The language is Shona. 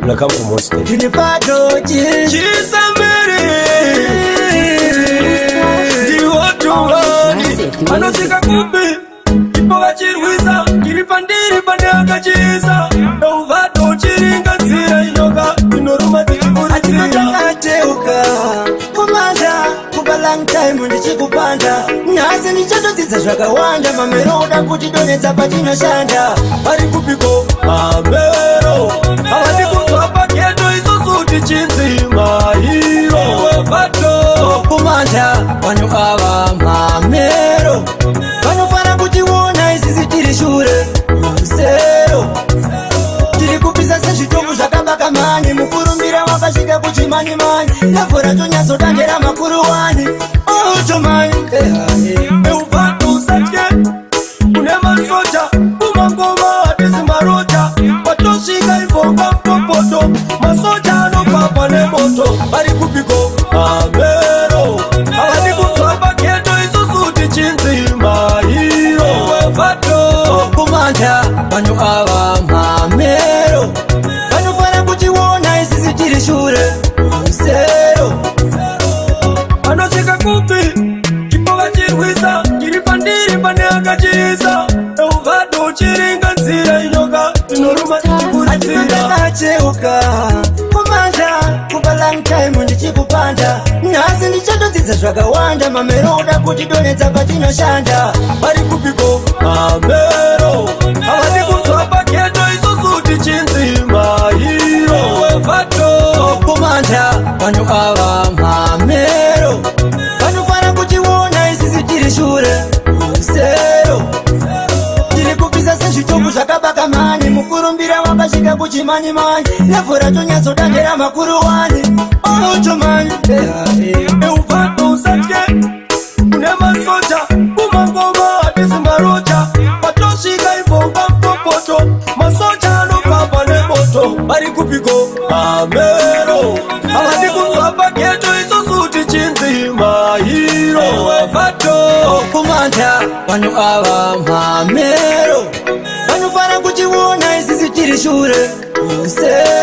Nakam umoste. Kinipado Chisamiri. Diwotuwani. Anosika kumbi. Ipo wachirwisa. Kiripandiri pande akachisa. Euvado chiringa zira inoka. Inoruma zichikuri zira. Ateuka kumanda kubalang time ndichikupanda nyasi nichatodzidza zvakawanda mamero uda kuti donedza patinoshanda Ari kupiko mamero. Avadi kunzwa paketo isusu tichinzima hiro. Vato kumanda vanhu ava mamero vanofara kutiona isisi tiri shure rusero tiri kupisa sezvitovu zvakabaka mani mukurumbira wakasvika kuchimanyimani yavhura tonyazotandera makuru wani otomani euvato usatye. Une masoja kumangoma atisi maroja. Watosvika ivonga mtopoto. Masoja anopapa nemoto. Ari kupiko mamero. Avadi kunzwa paketo isusu tichinzima hiro. Vato kumanda vanhu ava mamero vanofara kutiona isisi tiri shure rusero anosvika kupi ipo vachirwisa. Chiri pandiri pane akachisa. Euvado chiringa nzira inoka. Inoruma ichikurudzira. ateuka kumanda kubalang time ndichikupanda nhasi ndichatodzidza zvakawanda mamero uda kuti donedza patinoshanda Ari kupiko mamero. Avadi kunzwa paketo isusu tichinzima hiro. Vato kumanda vanhu ava mamero vanofara kutiona isisi tiri shure rusero tiri kupisa sezvitovu zvakabaka mani mukurumbira wakasvika kuchimanyimani yavhura tonyazotandera makuru wani otomani euvato usatye. Une masoja kumangoma atisi maroja. Watosvika ivonga mtopoto. Masoja anopapa nemoto. Ari kupiko mamero. Avadi kunzwa paketo isusu tichinzima hiro. Vato kumanda vanhu ava mamero vanofara kutiona isisi tiri shure rusero